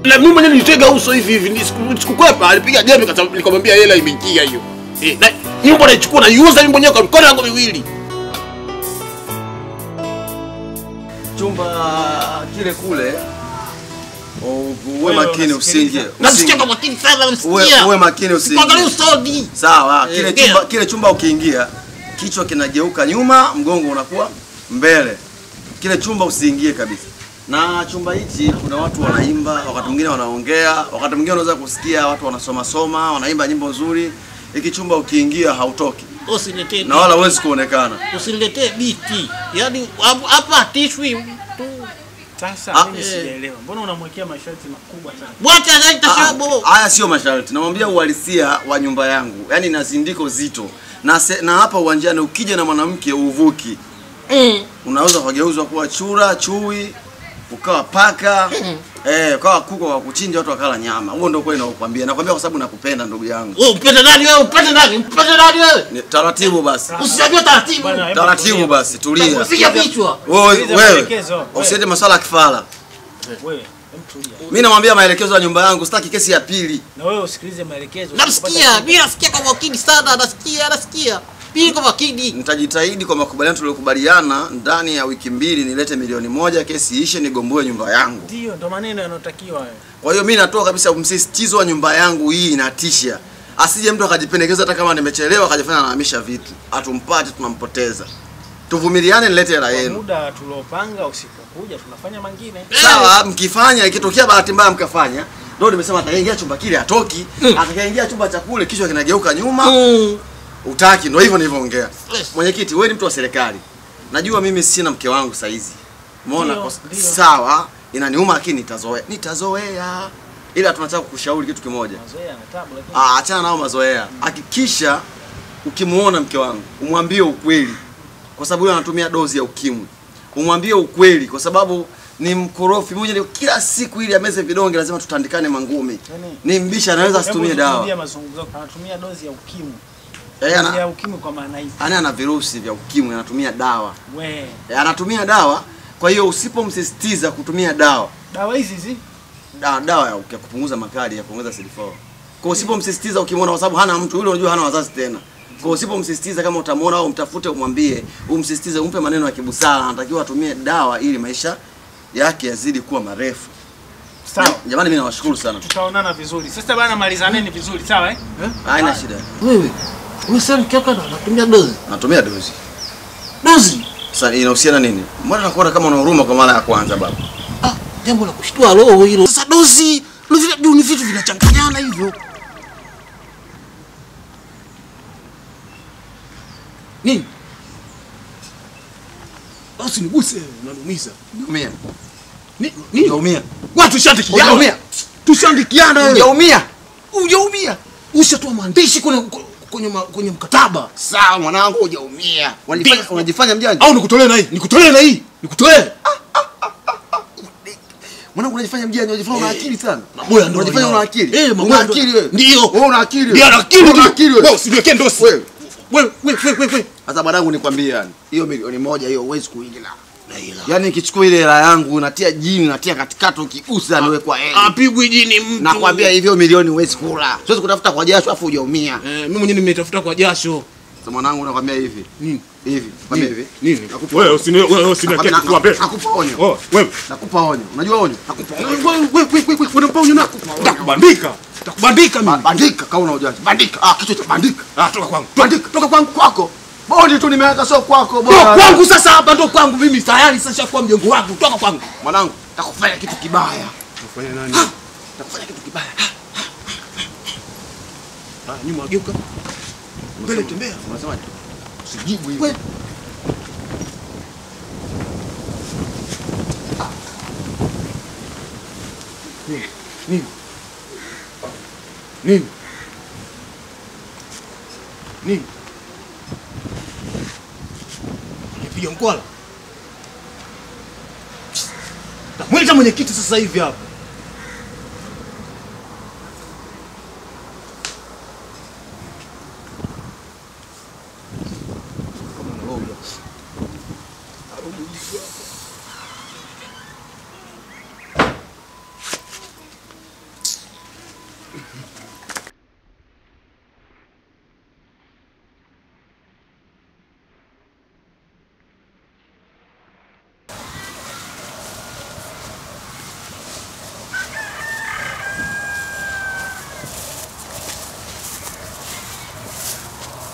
Na mimi mwenyewe nilitega uso hivi sikukwepa, alipiga jembe nikamwambia hela imeingia hiyo. Na nyumba naichukua na iuza mimi mwenyewe kwa mikono yangu miwili. Chumba kile kule uwe makini usingie. Nasikia kwa makini sana unasikia. Uwe makini usingie. Angalia usodi. Sawa, kile chumba ukiingia kichwa kinageuka nyuma, mgongo unakuwa mbele. Kile chumba usiingie kabisa. Na chumba hichi kuna watu wanaimba, wakati mwingine wanaongea, wakati mwingine unaweza kusikia watu wanasoma, wanaimba nyimbo nzuri. Hiki chumba ukiingia hautoki. Usiniletee. Na wala huwezi kuonekana. Usiniletee biti. Yaani hapa tishwi tu. Sasa mimi sijaelewa. Mbona unamwekea masharti makubwa sana? Bwacha anaita shabo. Haya sio masharti. Namwambia uhalisia wa nyumba yangu. Yaani na zindiko zito. Na hapa uwanjani ukija na mwanamke uvuki. Unaweza kugeuzwa kuwa chura, chui, ukawa paka, ukawa kuku wa kuchinja watu wakala nyama. Huo ndio kweli nakwambia. Nakwambia kwa sababu nakupenda ndugu yangu. Wewe upende nani wewe? Upende nani? Upende nani wewe? Taratibu basi. Usijue taratibu. Taratibu basi, tulia. Usikia vichwa. Wewe usiende masuala ya kifala. Wewe mtulia. Mimi namwambia maelekezo ya nyumba yangu, sitaki kesi ya pili. Na wewe usikilize maelekezo. Nasikia, mimi nasikia kwa makini sana, nasikia. Mimi kwa makini. Nitajitahidi kwa makubaliano tuliyokubaliana ndani ya wiki 2 nilete milioni 1 kesi ishe nigomboe nyumba yangu. Ndio, ndo maneno yanotakiwa hayo. Kwa hiyo mimi natoa kabisa msisitizo wa nyumba yangu hii inatisha. Asije mtu akajipendekeza hata kama nimechelewa akajifanya anahamisha vitu. Atumpate tunampoteza. Tuvumiliane nilete hela yenu. Muda tuliopanga usipokuja tunafanya mengine. Sawa, mkifanya ikitokea bahati mbaya mkafanya, ndio nimesema atakaingia chumba kile hatoki, atakaingia chumba cha kule kichwa kinageuka nyuma. Utaki, ndio hivyo nilivyoongea. Mwenyekiti, wewe ni mtu wa serikali. Najua mimi sina mke wangu saa hizi. Umeona? Sawa, inaniuma lakini nitazoea. Ila tunataka kukushauri kitu kimoja. Mazoea na tabu lakini achana nao mazoea. Hakikisha ukimuona mke wangu, umwambie ukweli. Kwa sababu yeye anatumia dozi ya ukimwi. Umwambie ukweli kwa sababu ni mkorofi mmoja kila siku ili ameze vidonge lazima tutandikane mangumi. Ni mbisha anaweza asitumie dawa. Anatumia dozi ya ukimwi. Ya ukimwi kwa maana hiyo. Ana virusi vya ukimwi anatumia dawa. Wewe. Anatumia dawa, kwa hiyo usipomsisitiza kutumia dawa. Dawa hizi dawa ya kupunguza makali, ya kuongeza CD4. Kwa usipomsisitiza ukimwona kwa sababu hana mtu yule unajua hana wazazi tena. Kwa usipomsisitiza kama utamuona au mtafute umwambie, umsisitize umpe maneno ya kibusara, anatakiwa atumie dawa ili maisha yake yazidi kuwa marefu. Sawa. Jamani mimi nawashukuru sana. Tutaonana vizuri. Sasa bana malizaneni vizuri, sawa Haina shida. Wewe umesema mkeka anatumia dozi? Anatumia dozi. Dozi? Sasa inahusiana nini? Mbona nakuona kama una huruma kwa mara ya kwanza baba? Jambo la kushtua roho hilo. Sasa dozi ni vitu vinachanganyana hivyo. Nini? Basi niguse, unanumiza. Umia. Nini? Umia. Watu tushandikiana. Umia. Tushandikiana wewe. Hujaumia. Hujaumia. Ushatoa maandishi kwenye mkataba. Sawa mwanangu hujaumia. Unajifanya mjanja. Au nikutolee na hii? Nikutolee. Mwanangu unajifanya mjanja, unajifanya una akili sana. Maboya ndio. Unajifanya una akili. Una akili wewe. Ndio. Wewe una akili. Ndio ana akili. Una akili wewe. Wewe usiniwekee ndosi. Wewe. Sasa mwanangu nikwambie yani, hiyo milioni 1 hiyo huwezi kuingilia. Yaani nikichukua ile hela yangu natia jini, natia katikati ukigusa niwe kwa hela. Apigwi jini mtu. Nakwambia hivyo milioni huwezi kula. Siwezi kutafuta kwa jasho afu hujaumia. Mimi mwenyewe nimetafuta kwa jasho. Sasa mwanangu nakwambia hivi. Hivi. Nakwambia hivi. Nini? Wewe usiniwekee kwa mbele. Nakupa onyo. Wewe. Nakupa onyo. Unajua onyo? Nakupa onyo. Wewe unampa onyo na nitakubandika. Nitakubandika mimi. Bandika kama una ujanja. Bandika. Kichwa cha bandika. Toka kwangu. Bandika. Toka kwangu kwako. Bodi tu nimeweka sio kwako bwana. Toka kwangu sasa hapa ndo kwangu mimi tayari sasa kwa mjengo wangu. Toka kwangu. Mwanangu, nitakufanya kitu kibaya. Unafanya nani? Nitakufanya kitu kibaya. Nyuma geuka. Mbele tembea. Unasemaje? Usijibu hivi. Nini? Nipiga mkwala. Mwita mwenyekiti sasa hivi hapa.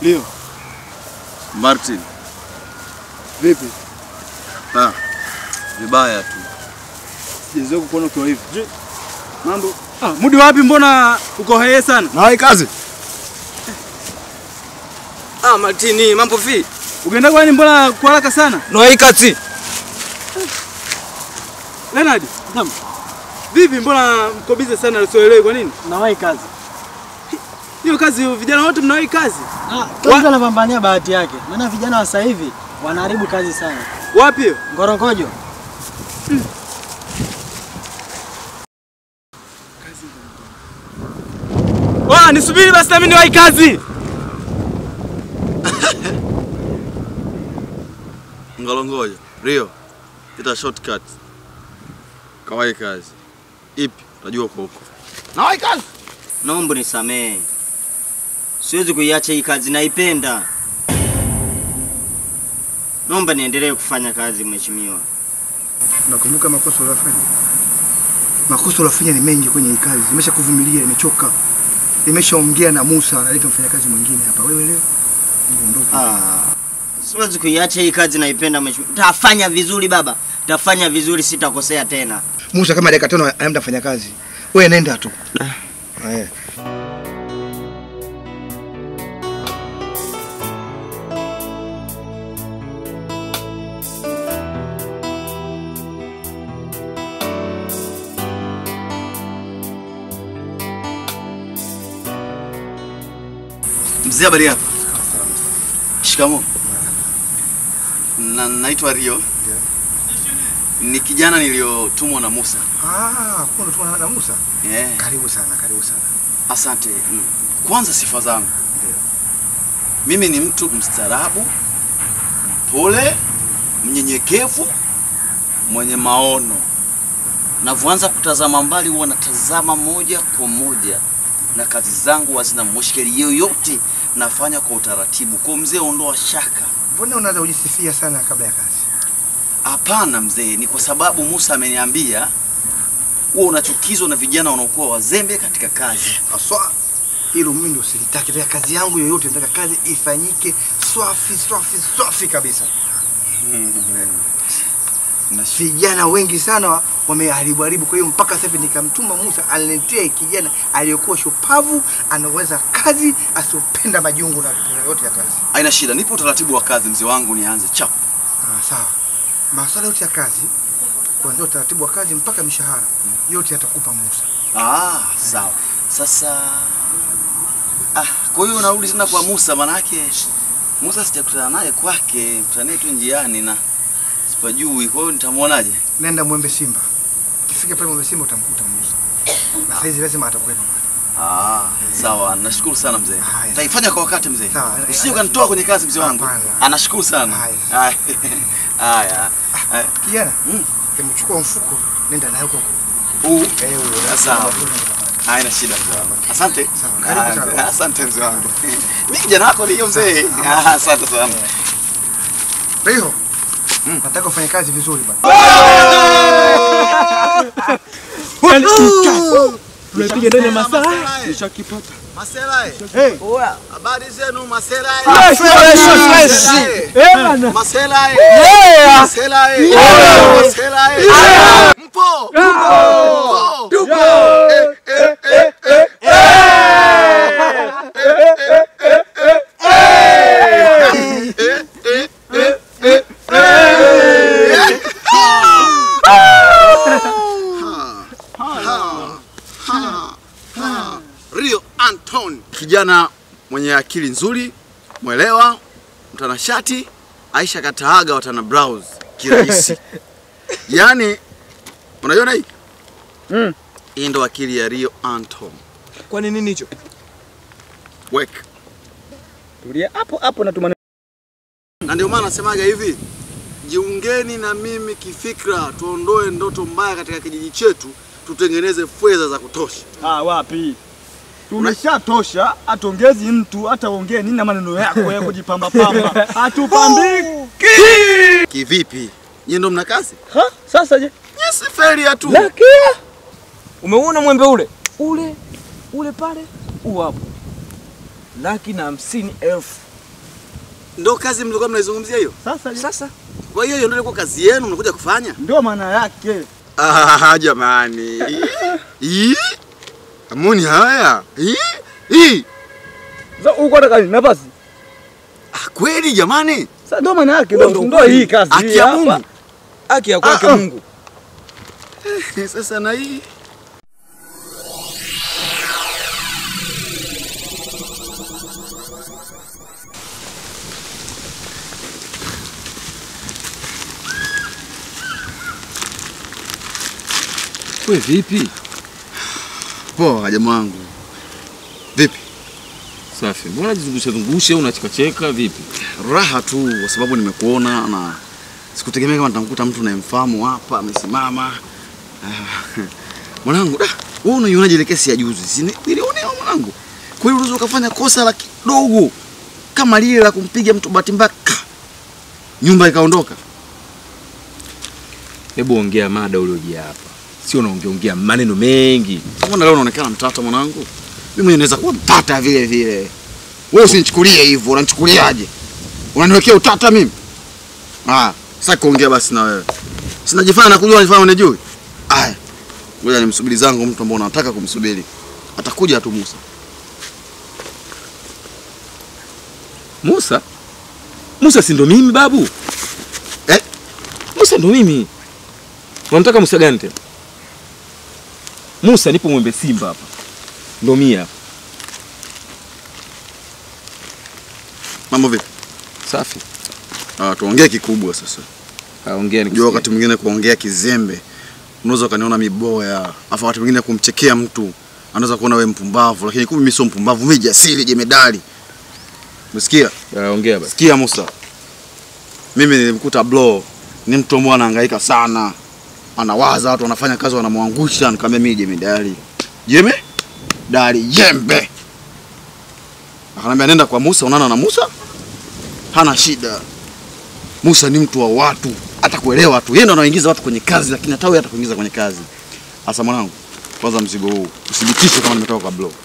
Leo. Martin. Vipi? Vibaya tu. Sijazoea kukuona ukiwa hivi. Je, mambo? Mudi wapi mbona uko heye sana? Na wewe kazi? Martini, mambo vipi? Ukienda kwani mbona kwa haraka sana? No hii kazi. Leonard. Naam. Vipi mbona mko busy sana usielewi kwa nini? Nawahi kazi. Hiyo kazi vijana wote mnawahi kazi? Kila mtu anapambania bahati yake. Maana vijana wa sasa hivi wanaharibu kazi sana. Wapi hiyo? Ngorongojo. Nisubiri basi na mimi niwahi kazi. Ngorongojo. Rio. Kita shortcut. Kawai kazi. Ipi? Unajua uko huko. Na kazi. Naomba nisamee. Siwezi kuiacha hii kazi, naipenda. Naomba niendelee kufanya kazi mheshimiwa. Nakumbuka makosa uliyofanya. Makosa uliyofanya ni mengi kwenye hii kazi. Nimeshakuvumilia, nimechoka. Nimeshaongea na Musa, analeta mfanyakazi mwingine hapa. Wewe leo ondoka. Siwezi kuiacha hii kazi, naipenda mheshimiwa. Tafanya vizuri baba. Tafanya vizuri, sitakosea tena. Musa kama dakika 5 anaenda kufanya kazi. Wewe nenda tu. Mzee, habari yako? Shikamoo. Naitwa Rio. Ni kijana niliotumwa na Musa. Kuna tumwa na Musa? Karibu sana, karibu sana. Asante. Kwanza sifa zangu. Mimi ni mtu mstaarabu, pole, mnyenyekevu, mwenye maono. Navyoanza kutazama mbali huwa natazama moja kwa moja. Na kazi zangu hazina mushkeli yoyote, nafanya kwa utaratibu. Kwa mzee, ondoa shaka. Mbona unaanza kujisifia sana kabla ya kazi? Hapana mzee, ni kwa sababu Musa ameniambia wewe unachukizwa na vijana wanaokuwa wazembe katika kazi. Aswa. Hilo mimi ndio silitaki. Katika kazi yangu yoyote nataka kazi ifanyike swafi kabisa. Vijana wengi sana wameharibu. Kwa hiyo mpaka sasa nikamtuma Musa aniletee kijana aliyokuwa shupavu, anaweza kazi, asiyopenda majungu na yote ya kazi. Haina shida, nipo utaratibu wa kazi mzee wangu, nianze chap. Sawa. Masuala yote ya kazi, kuanzia utaratibu wa kazi mpaka mishahara, yote atakupa Musa. Sawa. Sasa kwa hiyo unarudi tena kwa Musa, manake Musa sijakutana naye kwake, mtanie tu njiani na sipajui. Kwa hiyo nitamuonaje? Nenda Mwembe Simba. Ukifika pale Mwembe Simba utamkuta Musa. Na saizi lazima atakuwepo. Sawa, nashukuru sana mzee. Taifanya kwa wakati mzee. Usije ukanitoa kwenye kazi mzee wangu. Anashukuru sana. Haya. Kijana, chukua mfuko, nenda nayo huko. Sawa. Haina shida mzee wangu. Asante. Karibu sana. Asante mzee wangu. Mimi kijana wako ndio mzee. Asante sana. Rio. Nataka ufanye kazi vizuri bana. Tunapiga ndani ya masaa. Nishakipata. Masela. Oya. Habari zenu Masela. Bana. Masela. Masela. Masela. Mpo. Tupo. Rio Anton, kijana mwenye akili nzuri, mwelewa, mtanashati, Aisha kataaga watana browse kirahisi. Yaani unaiona hii? Hii ndo akili ya Rio Anton. Kwa nini hicho? Weka. Tulia hapo na tumana. Na ndio maana nasemaga hivi, jiungeni na mimi kifikra, tuondoe ndoto mbaya katika kijiji chetu, tutengeneze fedha za kutosha. Wapi? Tumeshatosha, atongezi mtu, hata ongee nini na maneno yako ya kujipamba pamba. Hatupambiki. Kivipi? Nyinyi ndo mna kazi? Sasa je? Yes, failure tu. Lakia. Umeona mwembe ule? Ule pale, hapo. 150,000. Ndio kazi mlikuwa mnaizungumzia hiyo? Sasa Kwa hiyo ndio ilikuwa kazi yenu mnakuja kufanya? ndio maana yake. Jamani. Amoni haya. Sasa uko nataka nini? Nafasi. Kweli jamani. Sasa ndio maana yake ndio hii kazi Haki ya Mungu. Haki ya kwake Mungu. Sasa na hii Wewe vipi? poa jamaa wangu. Vipi? Safi. Mbona unajizungusha unachekacheka vipi? Raha tu kwa sababu nimekuona na sikutegemea kama nitamkuta mtu unayemfahamu hapa amesimama. Mwanangu, wewe unaionaje ile kesi ya juzi? Nilionea mwanangu. Kwa hiyo unaweza ukafanya kosa la kidogo kama lile la kumpiga mtu bahati mbaya nyumba ikaondoka. Hebu ongea mada ulioje hapa. Sio unaongea maneno mengi. Mbona leo unaonekana mtata mwanangu? Mimi mwenyewe naweza kuwa mtata vile vile. Wewe usinichukulie hivyo, unanichukuliaje? Unaniwekea utata mimi? Sasa kuongea basi na wewe. Sinajifanya na kujua nifanye unijui. Ngoja nimsubiri zangu mtu ambaye nataka kumsubiri. Atakuja tu Musa. Musa? Musa si ndo mimi babu? Musa ndo mimi. Unataka Musa gani tena? Musa nipo Mwembe Simba hapa. Ndo mimi hapa. Mambo vipi? Safi. Tuongee kikubwa sasa. Ongea Unajua wakati mwingine kuongea kizembe unaweza kaniona miboya, afa wakati mwingine kumchekea mtu anaweza kuona wewe mpumbavu, lakini kumbe mimi sio mpumbavu, mimi jasiri, jemedali. Umesikia? Ongea basi. Sikia Musa. Mimi nilimkuta Blow, ni mtu mmoja anahangaika sana. Anawaza watu wanafanya kazi wanamwangusha, nikamwambia mimi jemedali. Jembe. Akaniambia nenda kwa Musa, unaona na Musa? Hana shida. Musa ni mtu wa watu, atakuelewa tu. Yeye ndo anaingiza watu kwenye kazi, lakini hata wewe atakuingiza kwenye kazi. Sasa mwanangu, kwanza mzigo huu usidhibitishe kama nimetoka kwa Blow.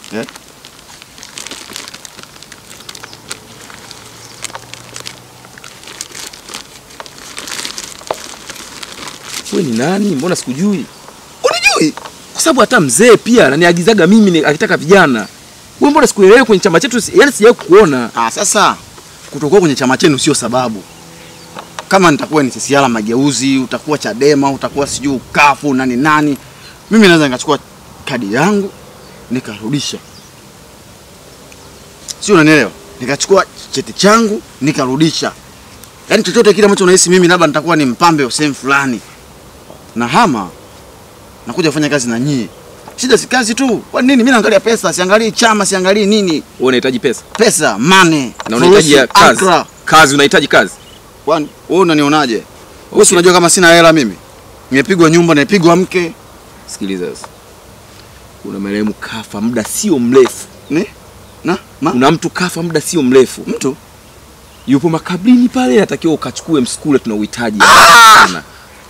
Wewe ni nani? Mbona sikujui? Unijui? Kwa sababu hata mzee pia ananiagizaga mimi akitaka vijana. Wewe mbona sikuelewi kwenye chama chetu? Yaani sijawahi kukuona. Sasa kutokuwa kwenye chama chenu sio sababu. Kama nitakuwa ni CCR Mageuzi, utakuwa Chadema, utakuwa sijui Kafu nani. Mimi naweza nikachukua kadi yangu nikarudisha. Sio, unanielewa? Nikachukua cheti changu nikarudisha. Yaani chochote kile ambacho unahisi mimi labda nitakuwa ni mpambe wa sehemu fulani. Na hama nakuja kufanya kazi na nyie. Shida si kazi tu. Kwa nini mimi naangalia pesa, siangalii chama, siangalii nini? Wewe unahitaji pesa? Pesa, money. Na unahitaji kazi. Kazi unahitaji kazi. Kwani wewe unanionaje? Wewe si unajua kama sina hela mimi? Nimepigwa nyumba, nimepigwa mke. Sikiliza sasa. Kuna marehemu kafa muda sio mrefu. Kuna mtu kafa muda sio mrefu. Mtu yupo makabrini pale, natakiwa ukachukue msukule, tunauhitaji sana.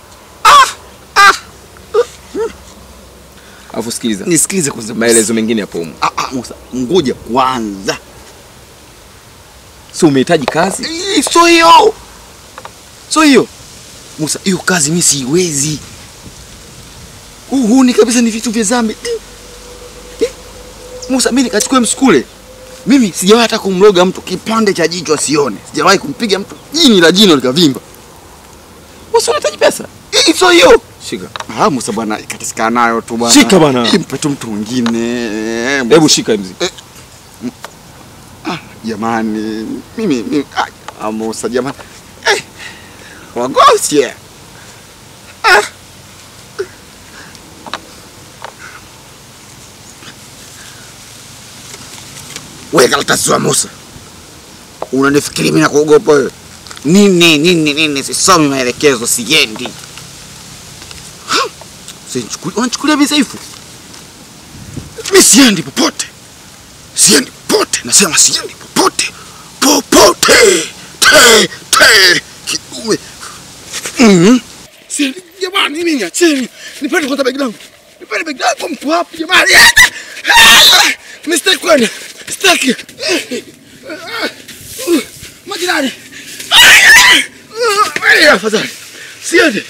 Alafu sikiliza. Nisikilize kwanza. Maelezo mengine hapo huko. Musa, ngoja kwanza. Sio umehitaji kazi? So hiyo. Musa, hiyo kazi mimi siwezi. Ni kabisa ni vitu vya zambi. Musa, mimi nikachukue msukule. Mimi sijawahi hata kumloga mtu kipande cha jicho asione. Sijawahi kumpiga mtu jini la jino likavimba. Wewe unahitaji pesa? Sio hiyo. Shika. Musa bwana, katika nayo tu bwana. Shika bwana. Mpe tu mtu mwingine. Hebu shika mzee. Jamani, mimi Musa jamani. Wagosia. Wewe karatasi wa Musa. Unanifikiri mimi nakuogopa wewe? Nini sisomi maelekezo siendi. Unachukulia mimi dhaifu? Mimi siendi popote. Nasema siendi popote. Kidume. Siendi jamani, mimi niacheni. Nipende kwanza begi langu. Nipende begi langu mtu hapo jamani. Mistake kwani. Mistake. Jirani. Afadhali. Siende.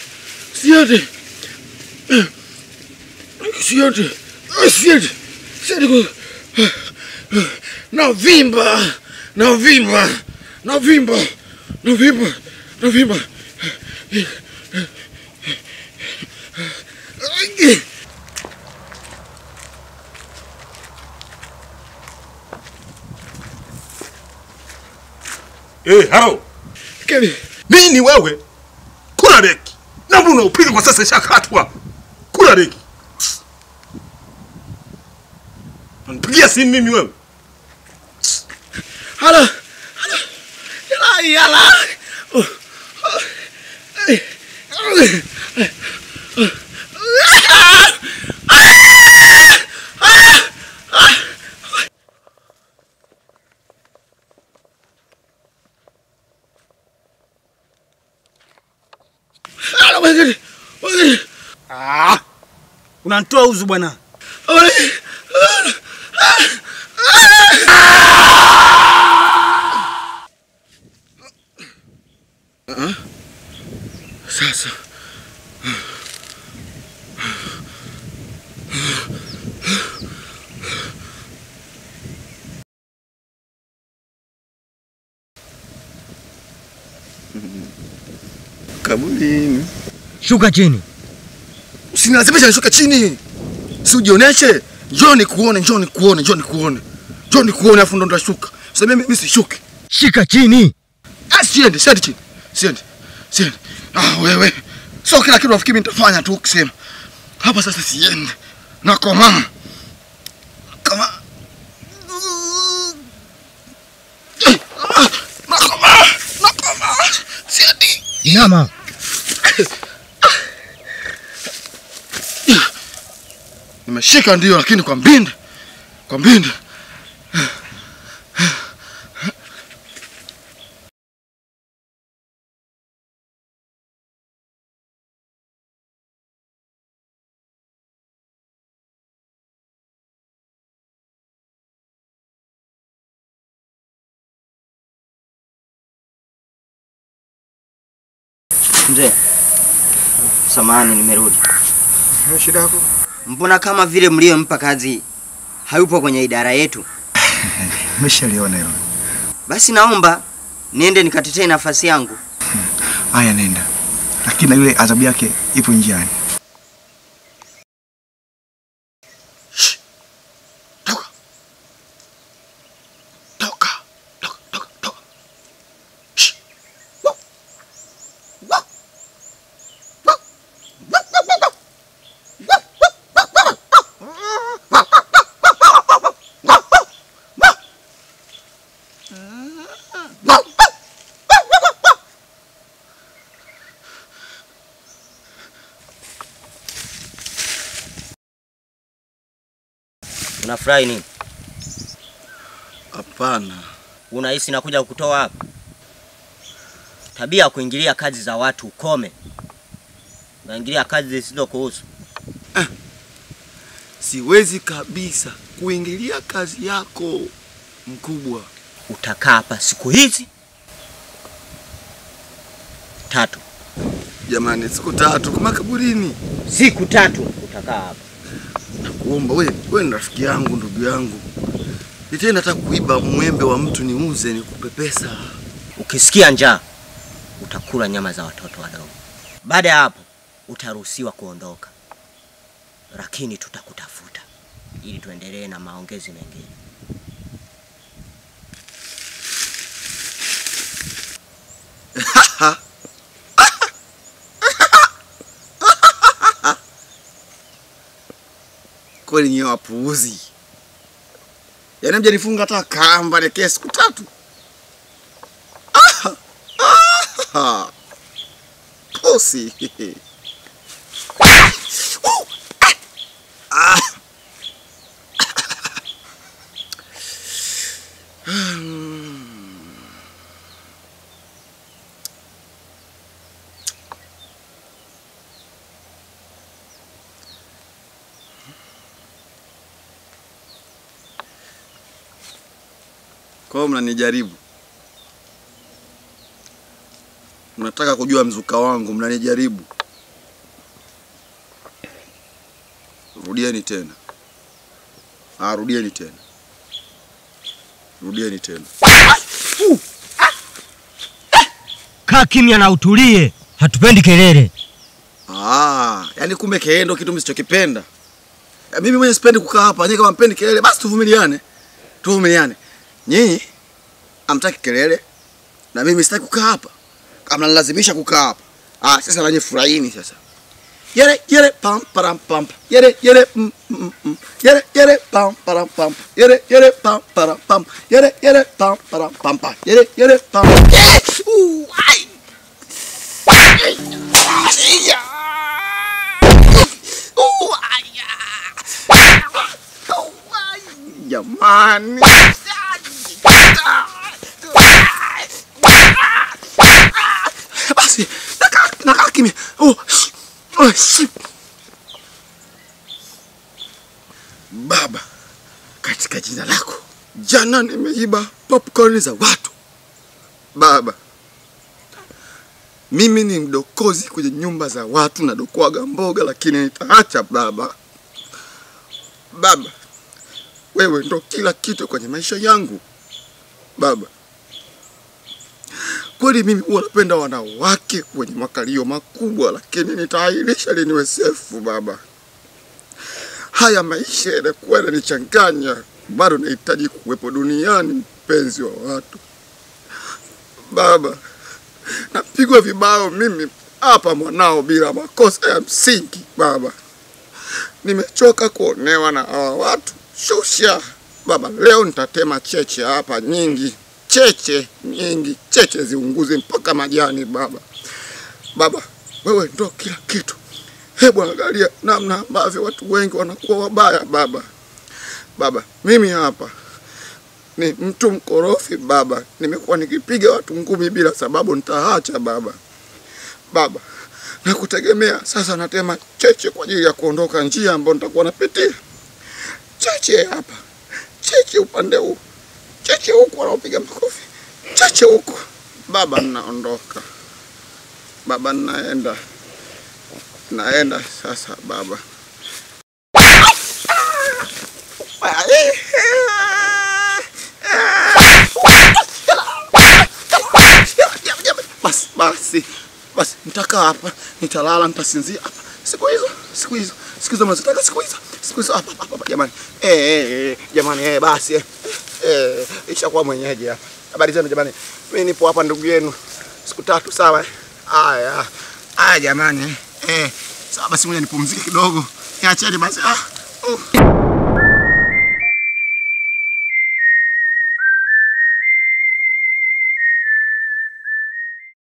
Novimba. Halo. Kevin. Nini wewe? Kula reki. Na mbona upiga kwa sasa shakatwa? Kula reki. Nipigia simu mimi wewe. Halo. Yala. Unanitoa uzu bwana. Sasa. Kaburini. Shuka chini. Usinilazimisha nishuke chini. Si ujioneshe. Njoo nikuone afu ndo ndashuka. Sasa mimi sishuki. Shika chini. Siende chini. Siende. Wewe. Sio kila kitu nafikiri nitafanya tu ukisema. Hapa sasa siende. Nakoma. Siende. Inama. Nimeshika ndio lakini kwa mbinde. Mzee. Samahani nimerudi. Shida yako? Mbona kama vile mliompa kazi hayupo kwenye idara yetu? Nimeshaliona hilo. Basi naomba niende nikatetee nafasi yangu. Haya nenda. Lakini na yule adhabu yake ipo njiani. Unafurahi nini? Hapana. Unahisi nakuja kukutoa hapa? Tabia ya kuingilia kazi za watu ukome. Unaingilia kazi zisizokuhusu. Siwezi kabisa kuingilia kazi yako mkubwa. Utakaa hapa siku hizi 3. Jamani, siku 3 kama kaburini. Siku 3 utakaa hapa. Nakuomba wewe ni rafiki yangu, ndugu yangu. Nitenda hata kuiba mwembe wa mtu niuze nikupe pesa. Ukisikia njaa utakula nyama za watoto wadogo. Baada ya hapo utaruhusiwa kuondoka. Lakini tutakutafuta ili tuendelee na maongezi mengine. Kweli ni wapuuzi. Yaani mjanifunga hata kamba ni kesi siku 3. Pusi. Kwa mnanijaribu. Mnataka kujua mzuka wangu, mnanijaribu. Rudieni tena. Rudieni tena. Rudieni tena. Kaa kimya na utulie. Hatupendi kelele. Yani kumbe kelele ndio kitu msichokipenda. Mimi mwenyewe sipendi kukaa hapa. Nyinyi kama mpendi kelele, basi tuvumiliane. Tuvumiliane. Nyinyi amtaki kelele na mimi sitaki kukaa hapa. Kama nalazimisha kukaa hapa. Sasa nanyi furahini sasa. Yere pam param pam. Yere yere pam param pam. Yere pam param pam. Yere pam param pam. Yere pam. Ai. Jamani. Basi, nakaa kimya. Baba, katika jina lako, jana nimeiba popcorn za watu. Baba, mimi ni mdokozi kwenye nyumba za watu na dokoaga mboga, lakini nitaacha baba. Baba, wewe ndo kila kitu kwenye maisha yangu. Baba, kweli mimi huwa napenda wanawake wenye makalio makubwa, lakini nitaahirisha ili niwe safe baba. Haya maisha yanakuwa yananichanganya, bado nahitaji kuwepo duniani mpenzi wa watu. Baba, napigwa vibao mimi hapa mwanao bila makosa ya msingi baba. Nimechoka kuonewa na hawa watu. Shusha baba, leo nitatema cheche hapa nyingi. Cheche nyingi, cheche ziunguze mpaka majani baba. Baba, wewe ndo kila kitu. Hebu angalia namna ambavyo watu wengi wanakuwa wabaya baba. Baba, mimi hapa ni mtu mkorofi baba. Nimekuwa nikipiga watu ngumi bila sababu, nitaacha baba. Baba, nakutegemea sasa, natema cheche kwa ajili ya kuondoka njia ambayo nitakuwa napitia. Cheche hapa. Cheche upande huu. Cheche huku wanaopiga makofi. Cheche huku. Baba, naondoka. Baba, naenda. Naenda sasa baba. Basi, nitakaa hapa, nitalala, nitasinzia hapa. Siku hizo mnazotaka siku hizo hapa jamani. Jamani basi. Ishakuwa mwenyeji hapa. Habari zenu jamani. Mimi nipo hapa ndugu yenu. Siku 3 sawa. Haya jamani. Sawa basi, ngoja nipumzike kidogo. Niacheni basi.